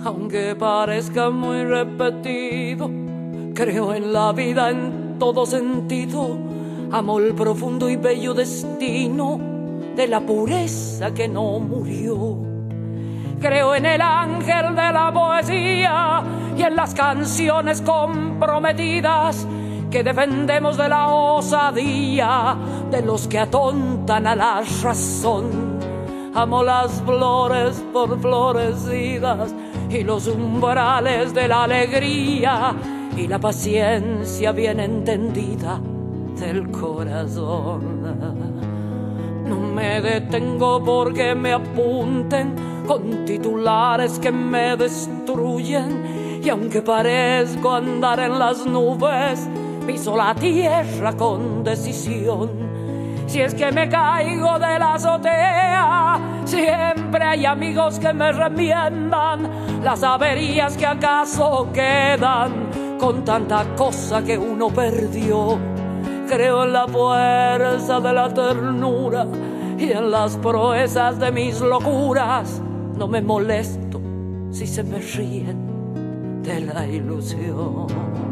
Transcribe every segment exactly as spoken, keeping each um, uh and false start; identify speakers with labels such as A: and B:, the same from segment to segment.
A: Aunque parezca muy repetido, creo en la vida en todo sentido. Amo el profundo y bello destino de la pureza que no murió. Creo en el ángel de la poesía y en las canciones comprometidas que defendemos de la osadía de los que atontan a la razón. Amo las flores por florecidas y los umbrales de la alegría y la paciencia bien entendida del corazón. No me detengo porque me apunten con titulares que me destruyen, y aunque parezco andar en las nubes, piso la tierra con decisión. Si es que me caigo de la azotea, siempre hay amigos que me remiendan las averías que acaso quedan con tanta cosa que uno perdió. Creo en la fuerza de la ternura y en las proezas de mis locuras. No me molesto si se me ríen de la ilusión.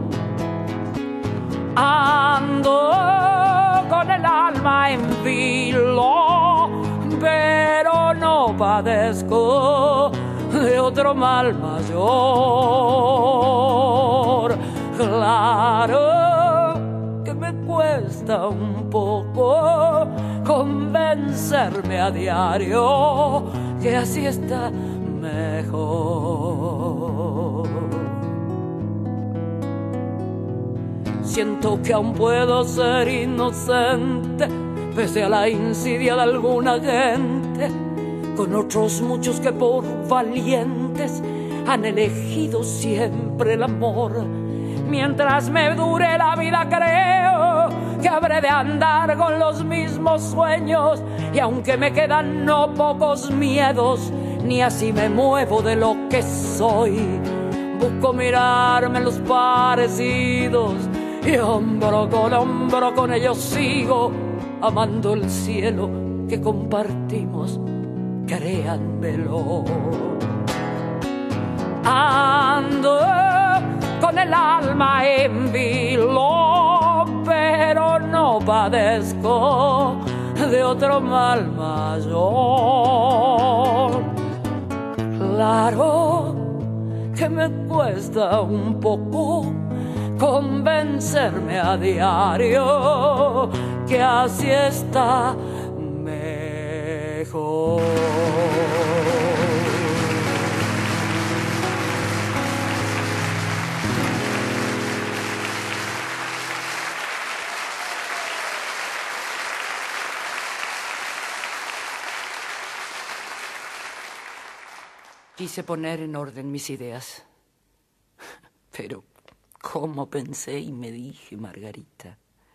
A: Ando con el alma en vilo, pero no padezco de otro mal mayor. Claro que me cuesta un poco convencerme a diario que así está mejor. Siento que aún puedo ser inocente, pese a la insidia de alguna gente, con otros muchos que por valientes han elegido siempre el amor. Mientras me dure la vida creo que habré de andar con los mismos sueños, y aunque me quedan no pocos miedos, ni así me muevo de lo que soy. Busco mirarme en los parecidos y hombro con hombro con ellos sigo, amando el cielo que compartimos, créanmelo. Ando con el alma en vilo, pero no padezco de otro mal mayor. Claro que me cuesta un poco convencerme a diario que así está mejor. Quise poner en orden mis ideas, pero ¿cómo pensé y me dije, Margarita?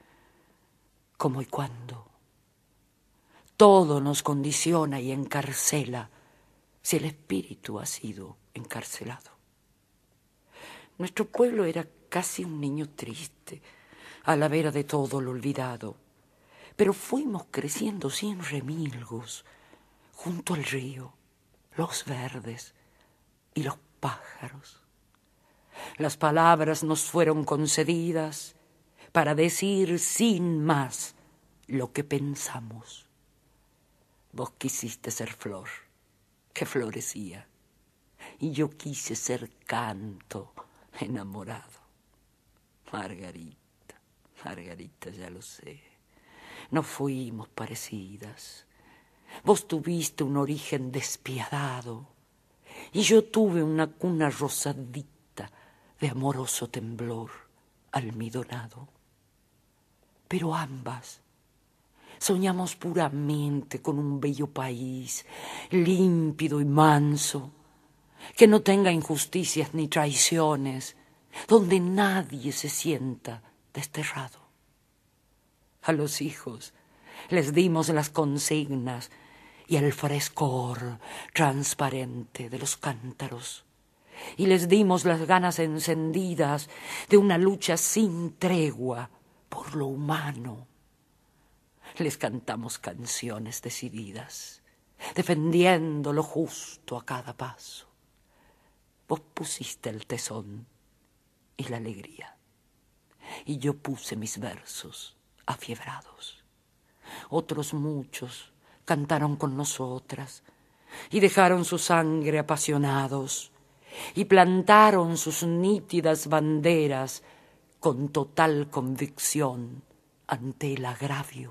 A: ¿Cómo y cuándo? Todo nos condiciona y encarcela si el espíritu ha sido encarcelado. Nuestro pueblo era casi un niño triste, a la vera de todo lo olvidado, pero fuimos creciendo sin remilgos, junto al río, los verdes y los pájaros. Las palabras nos fueron concedidas para decir sin más lo que pensamos. Vos quisiste ser flor, que florecía, y yo quise ser canto enamorado. Margarita, Margarita, ya lo sé, no fuimos parecidas. Vos tuviste un origen despiadado y yo tuve una cuna rosadita de amoroso temblor almidonado. Pero ambas soñamos puramente con un bello país, límpido y manso, que no tenga injusticias ni traiciones, donde nadie se sienta desterrado. A los hijos les dimos las consignas y el frescor transparente de los cántaros, y les dimos las ganas encendidas de una lucha sin tregua por lo humano. Les cantamos canciones decididas, defendiendo lo justo a cada paso. Vos pusiste el tesón y la alegría, y yo puse mis versos afiebrados. Otros muchos cantaron con nosotras y dejaron su sangre apasionados y plantaron sus nítidas banderas con total convicción ante el agravio.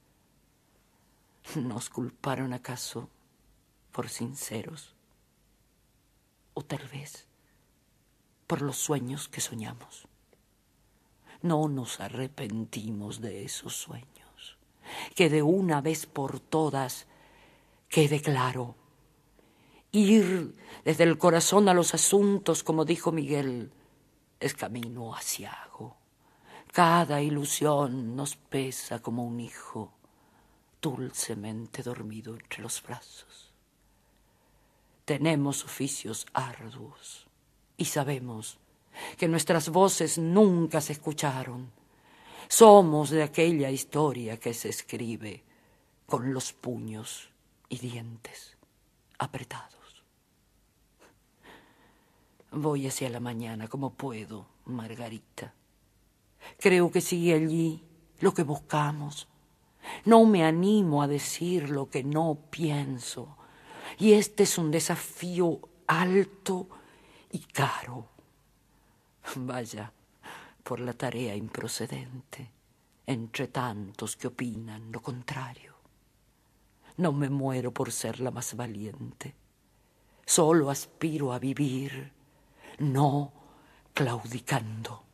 A: ¿Nos culparon acaso por sinceros? O tal vez por los sueños que soñamos. No nos arrepentimos de esos sueños. Que de una vez por todas quede claro. Ir desde el corazón a los asuntos, como dijo Miguel, es camino aciago. Cada ilusión nos pesa como un hijo dulcemente dormido entre los brazos. Tenemos oficios arduos y sabemos que nuestras voces nunca se escucharon. Somos de aquella historia que se escribe con los puños y dientes apretados. Voy hacia la mañana como puedo, Margarita. Creo que sigue allí lo que buscamos. No me animo a decir lo que no pienso. Y este es un desafío alto y caro. Vaya por la tarea improcedente, entre tantos que opinan lo contrario. No me muero por ser la más valiente. Solo aspiro a vivir, no claudicando.